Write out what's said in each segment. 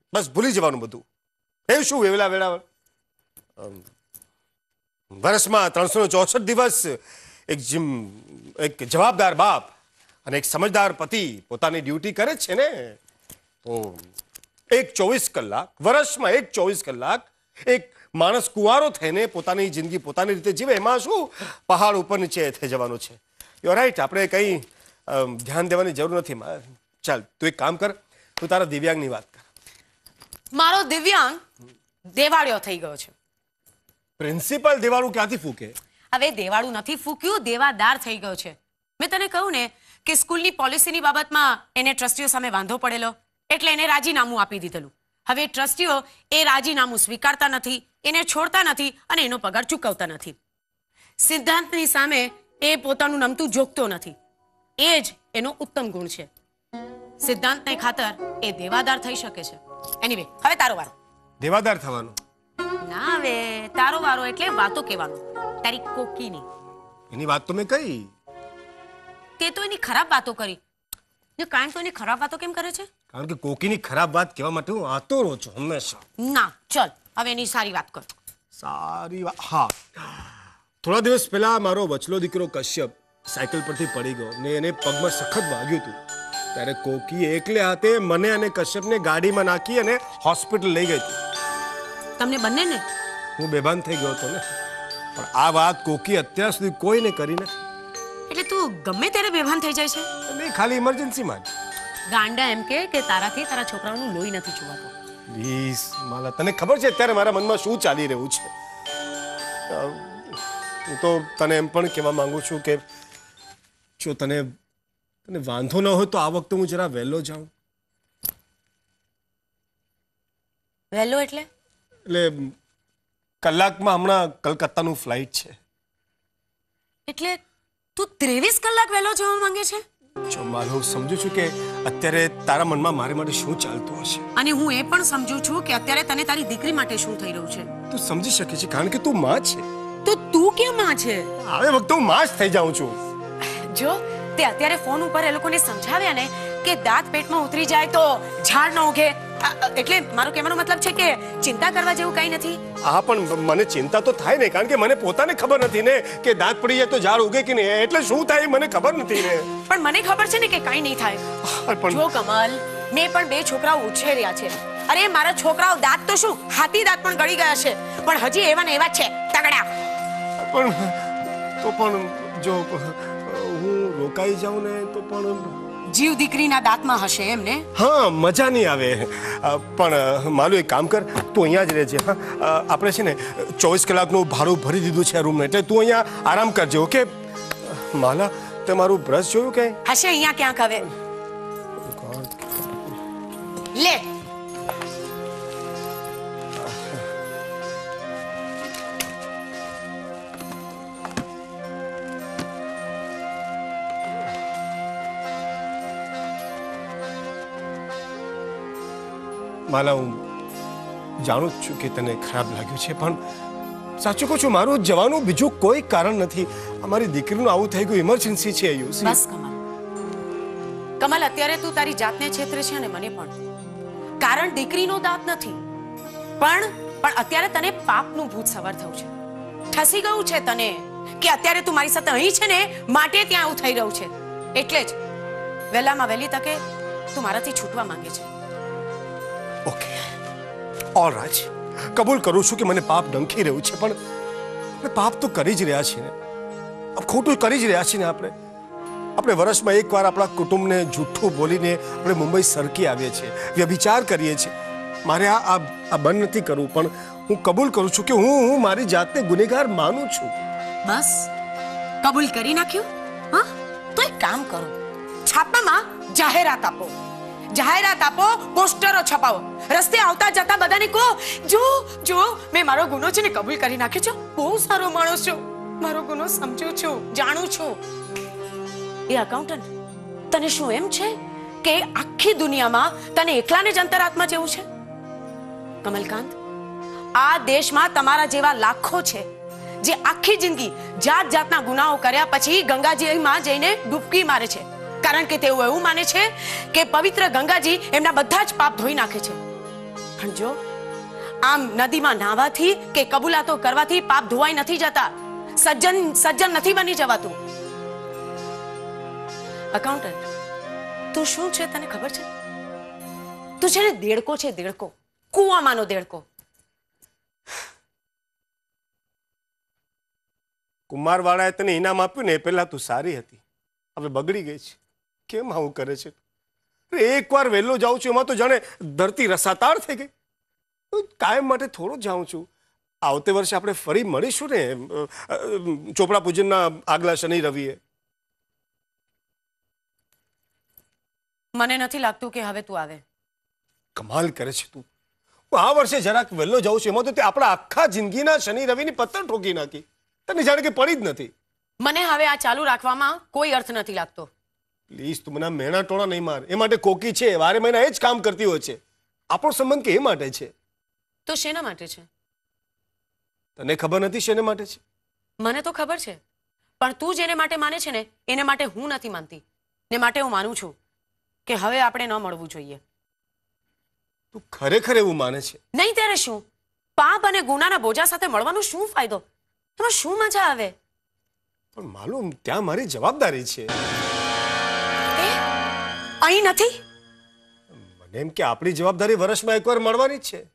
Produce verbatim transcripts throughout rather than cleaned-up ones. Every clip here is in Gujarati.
બસ ભૂલી જવાનું બધું. એવું શું વેવલા વેળાવળ? વર્ષમાં ત્રણસો ચોસઠ દિવસ એક જીમ એક જવાબદાર બાપ અને એક સમજદાર પતિ પોતાની ડ્યુટી કરે છે ને, તો એક ચોવીસ કલાક વર્ષમાં એક ચોવીસ કલાક એક માણસ કુંવારો થઈને પોતાની જિંદગી પોતાની રીતે જીવે, એમાં શું પહાડ ઉપર નીચે થઈ જવાનું છે? યુ રાઈટ, આપણે કંઈ ધ્યાન દેવાની જરૂર નથી. ચાલ તું એક કામ કર, તું તારા દિવ્યાંગની વાત કર. મારો દિવ્યાંગ દેવાળિયો થઈ ગયો છે. પ્રિન્સિપલ દેવાળું ક્યાંથી ફૂકે? હવે દેવાળું નથી ફૂક્યું, દેવાદાર થઈ ગયો છે. મેં તને કહું ને કે સ્કૂલની પોલિસીની બાબતમાં એને ટ્રસ્ટીઓ સામે વાંધો પડેલો, એટલે એને રાજીનામું આપી દીધેલું. હવે ટ્રસ્ટીઓ એ રાજીનામું સ્વીકારતા નથી, એને છોડતા નથી અને એનો પગાર ચૂકવતા નથી. સિદ્ધાંતની સામે એ પોતાનું નમતું જોગતો નથી. એ જ એનો ઉત્તમ ગુણ છે. સિદ્ધાંતને ખાતર એ દેવાદાર થઈ શકે છે. એનીવે, હવે તારો વારો. દેવાદાર થવાનું? ના, હવે તારો વારો એટલે વાતો કહેવાનો. તારી કોકીની એની વાત તો મેં કહી. તે તો એની ખરાબ વાતો કરી. જે કાંઈ તો એની ખરાબ વાતો કેમ કરે છે? કારણ કે કોકીની ખરાબ વાત કહેવા માટે હું આતો રહું છું હંમેશા. ના, ચલ હવે એની સારી વાત કર. સારી વાત? હા, થોડા દિવસ પહેલા મારો વચલો દીકરો કશ્યપ સાયકલ પરથી પડી ગયો ને એને પગમાં સખત વાગ્યું હતું. ત્યારે કોકી એકલે હાથે મને અને કશ્યપને ગાડીમાં નાખી અને હોસ્પિટલ લઈ ગઈ હતી. તમને બંનેને? હું બેભાન થઈ ગયો હતો ને, પણ આ વાત કોકી અત્યાર સુધી કોઈને કરી નથી. એટલે તું ગમે ત્યારે બેભાન થઈ જાય છે? નહીં, ખાલી ઇમરજન્સીમાં જ. ગાંડા એમ કે કે તારાથી તારા છોકરાઓનું લોહી નથી ચૂવાતું. પ્લીઝ માલા, તને ખબર છે અત્યારે મારા મનમાં શું ચાલી રહ્યું છે? હું તો તને એમ પણ કહેવા માંગુ છું કે જો તને તને વાંધો ન હોય તો આ વખતે હું જરા વહેલો જાઉં. વહેલો એટલે? એટલે કલાકમાં હમણાં કલકત્તાનું ફ્લાઇટ છે. એટલે તું ત્રેવીસ કલાક વહેલો જવા માંગે છે? જો માલો, હું સમજુ છું કે અત્યારે તારા મનમાં મારી માટે શું ચાલતું હશે, અને હું એ પણ સમજુ છું કે અત્યારે તને તારી દીકરી માટે શું થઈ રહ્યું છે. તું સમજી શકે છે કારણ કે તું માં છે. તો તું કેમ માં છે? હવે વખતે હું માં જ થઈ જાઉં છું. જો તે અત્યારે ફોન ઉપર એ લોકોને સમજાવ્યા ને કે દાંત પેટમાં ઉતરી જાય તો ઝાડ ન ઉગે, એટલે મારો કહેવાનો મતલબ છે કે ચિંતા કરવા જેવું કંઈ નથી. હા, પણ મને ચિંતા તો થાય ને, કારણ કે મને પોતાને ખબર નથી ને કે દાંત પડી જાય તો ઝાડ ઉગે કે નહીં, એટલે શું થાય મને ખબર નથી ને. પણ મને ખબર છે ને કે કંઈ નહીં થાય. જો કમલ, મેં પણ બે છોકરાઓ ઉછેર્યા છે. અરે મારા છોકરાઓ દાંત તો શું, હાથી દાંત પણ ગળી ગયા છે, પણ હજી એવા ને એવા છે તગડા. પણ તો પણ જો હું રોકાઈ જાઉં ને તો પણ જીવ દીકરીના દાંતમાં હશે એમ ને? હા, મજા નહીં આવે. પણ માલું એક કામ કર, તું અહીંયા જ રહેજે. હા, આપણે છે ને ચોવીસ કલાકનું ભાડું ભરી દીધું છે આ રૂમને, એટલે તું અહીંયા આરામ કરજે. ઓકે માલા, તે મારું બ્રશ જોયું કે? હશે અહીંયા ક્યાંક. હવે લે. માલા, હું જાણું જ છું કે તને ખરાબ લાગ્યું છે, પણ સાચું કહું છું, મારું જવાનું બીજું કોઈ કારણ નથી. અમારી દીકરીનું આવું થઈ ગયું, ઇમરજન્સી છે. બસ કમલ, કમલ અત્યારે તું તારી જાતને છેતરે છે અને મને પણ. કારણ દીકરીનો દાંત નથી, પણ પણ અત્યારે તને પાપનું ભૂત સવાર થયું છે. ઠસી ગયું છે તને કે અત્યારે તું મારી સાથે અહીં છે ને, માટે ત્યાં આવું થઈ રહ્યું છે. એટલે જ વહેલામાં વહેલી તકે તું મારાથી છૂટવા માંગે છે. ઓકે, ઓલ રાઈટ, કબૂલ કરું છું કે મને પાપ ડંખી રહ્યું છે, પણ પાપ તો કરી જ રહ્યા છીએ ને, ખોટું કરી જ રહ્યા છીએ ને. આપણે આપણે વર્ષમાં એકવાર આપણા કુટુંબને જૂઠું બોલીને આપણે મુંબઈ સરકી આવીએ છીએ, વ્યભિચાર કરીએ છીએ. મારે આ આ બંધ નથી કરવું, પણ હું કબૂલ કરું છું કે હું હું મારી જાતને ગુનેગાર માનું છું. બસ કબૂલ કરી નાખ્યું? હા, તો એક કામ કરો, છાપામાં જાહેરાત આપો. જાહેરાત આપો, પોસ્ટરો છપાવો, રસ્તે આવતા જતા બધાને કહો, જો જો મેં મારો ગુનો છે ને કબૂલ કરી નાખ્યો છું, બહુ સારો માણસ છું, મારો ગુનો સમજું છું, જાણું છું. એ અકાઉન્ટન્ટ, તને શું એમ છે કે આખી દુનિયામાં તને એકલાને જ અંતરાત્મા જેવું છે? કમલકાંત, આ દેશમાં તમારા જેવા લાખો છે જે આખી જિંદગી જાત જાતના ગુનાઓ કર્યા પછી ગંગાજીમાં જઈને ડૂબકી મારે છે, કારણ કે તેઓ એવું માને છે કે પવિત્ર ગંગાજી એમના બધા જ પાપ ધોઈ નાખે છે. પણ જો આમ નદીમાં નાહવાથી કે કબૂલાતો કરવાથી પાપ ધોવાઈ નથી જતા, સજ્જન સજ્જન નથી બની જવાતું. અકાઉન્ટન્ટ, તું શું છે તને ખબર છે? તું છે ને દેડકો છે, દેડકો, કુવામાંનો દેડકો. કુમારવાળાએ તને ઇનામ આપ્યું ને એ પહેલા તું સારી હતી, હવે બગડી ગઈ છે. કેમ આવું કરે છે? એક વાર વહેલો જાઉં છું એમાં તો જાણે ધરતી રસાતાળ થઈ ગઈ. કાયમ માટે થોડો જાઉં છું. આવતે વર્ષે આપણે ફરી મળીશું ને ચોપડા પૂજનના આગલા શનિ રવિએ. મને નથી લાગતું કે હવે તું આવે. કમાલ કરે છે તું. આ વર્ષે જરાક વહેલો જાઉં છું એમાં તો તે આપણા આખા જિંદગીના શનિ રવિની પત્તર ઠોકી નાખી. તને જાણે કે પડી જ નથી. મને હવે આ ચાલુ રાખવામાં કોઈ અર્થ નથી લાગતો. પ્લીઝ તું મને મેણા ટોણા નહીં માર. એ માટે કોકી છે, વારે મહિના એ જ કામ કરતી હોય છે. આપણો સંબંધ કે એ માટે છે. તો શેના માટે છે? તને ખબર નથી શેને માટે છે? મને તો ખબર છે, પણ તું જેને માટે માને છે ને એને માટે હું નથી માનતી. ને માટે હું માનું છું કે હવે આપણે ન મળવું જોઈએ. તું ખરેખર એવું માને છે? નહીં ત્યારે શું? પાપ અને ગુનાના બોજા સાથે મળવાનો શું ફાયદો? એમાં શું મજા આવે? પણ માલુમ ત્યાં મારી જવાબદારી છે. અહીં નથી? મને એમ કે આપણી જવાબદારી વર્ષમાં એકવાર મળવાની જ છે.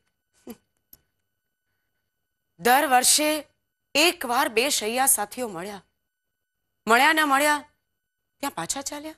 દર વર્ષે એક વાર બે શૈયા સાથીઓ મળ્યા, મળ્યા ના મળ્યા ત્યાં પાછા ચાલ્યા.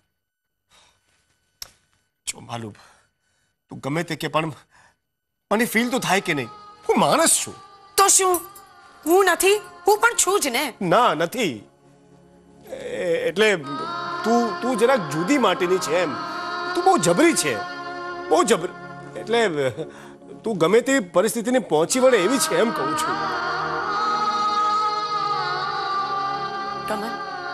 જો માલુમ તું ગમે તે કે પણ મને ફીલ તો થાય કે નહીં. હું માણસ છું. તો શું હું નથી? હું પણ છું જ ને. ના નથી. એટલે તું તું જરાક જુદી માટેની છે એમ. તું બહુ જબરી છે, બહુ જબરી. એટલે તું ગમે તે પરિસ્થિતિને પહોંચી વળે એવી છે એમ કહું છું. કમલ,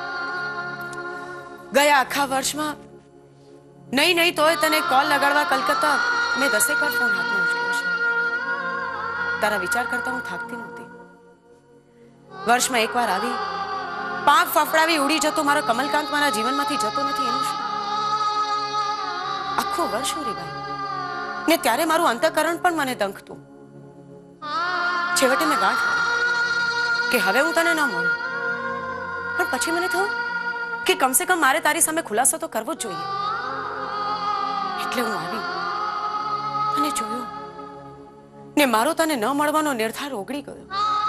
ગયા આખા વર્ષમાં નહીં નહીં તોય તને કોલ લગાડવા કલકત્તા મેં દસેક વાર ફોન હાથમાં ઉચક્યો છે. તારા વિચાર કરતા હું થાકતી નહોતી. વર્ષમાં એકવાર આવી પાંખ ફફડાવી ઉડી જતો મારો કમલકાંત મારા જીવનમાંથી જતો નથી એનું શું? આખું વર્ષ હું રીવાય ને ત્યારે મારું અંતઃકરણ પણ મને દંખતું. છેવટે મેં ગાંઠ કે હવે હું તને ન મળું. પણ પછી મને થયું કે કમસે કમ મારે તારી સામે ખુલાસો તો કરવો જ જોઈએ. એટલે હું આવી અને જોયું ને મારો તને ન મળવાનો નિર્ધાર ઓગળી ગયો.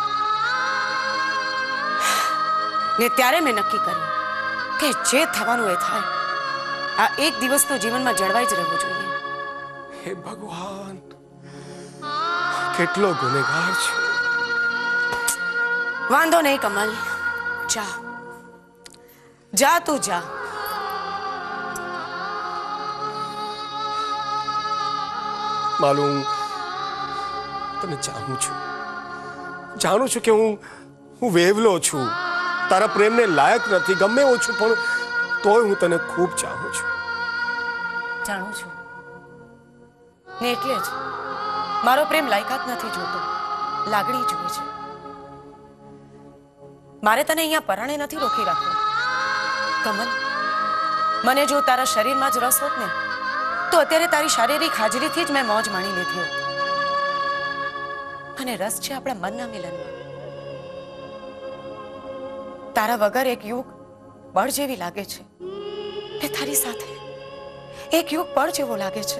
ને ત્યારે મેં નક્કી કર્યું કે જે થવાનું એ થાય. આ એક દિવસ તો જીવનમાં જળવાઈ જ રહેવું જોઈએ. હે ભગવાન, કેટલો ગુનેગાર છું. વાંધો નહીં કમલ, જા જા તું જા. માલુમ તને જાણું છું, જાણું છું કે હું હું વેવલો છું, તારા પ્રેમને લાયક નથી, ગમે એવો છું, પણ તોય હું તને ખૂબ ચાહું છું. જાણું છું ને એટલે જ મારો પ્રેમ લાયકાત નથી જોતો, લાગણી જુએ છે. મારે તને અહીંયા પરાણે નથી રોકી રાખવો કમલ. મને જો તારા શરીરમાં જ રસ હોત ને તો અત્યારે તારી શારીરિક હાજરીથી જ મેં મોજ માણી લીધી હોત. અને રસ છે આપણા મનના મિલનમાં. તારા વગર એક યુગ બળ જેવી લાગે છે ને તારી સાથે એક યુગ બળ જેવો લાગે છે.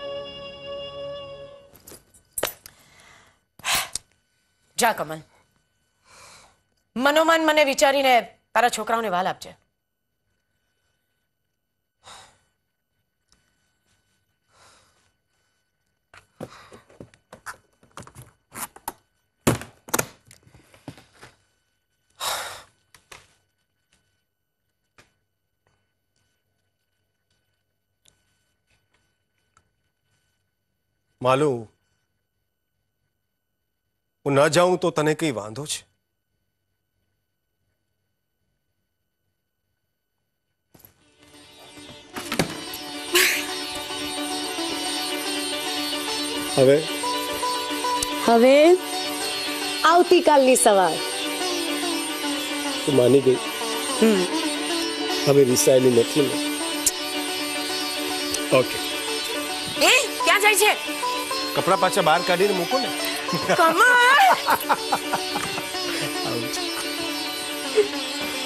જા કમલ, મનોમન મને વિચારીને તારા છોકરાઓને વાલ આપજે. માલુમ હું ન જાઉં તો તને કઈ વાંધો છે? હવે હવે આવતીકાલની સવાર. તું માની ગઈ? હવે રિસાયેલી નથી ને? ઓકે. એ ક્યાં જાય છે? કપડા પાછા બહાર કાઢીને મૂકો ને. કમળ આવું છે.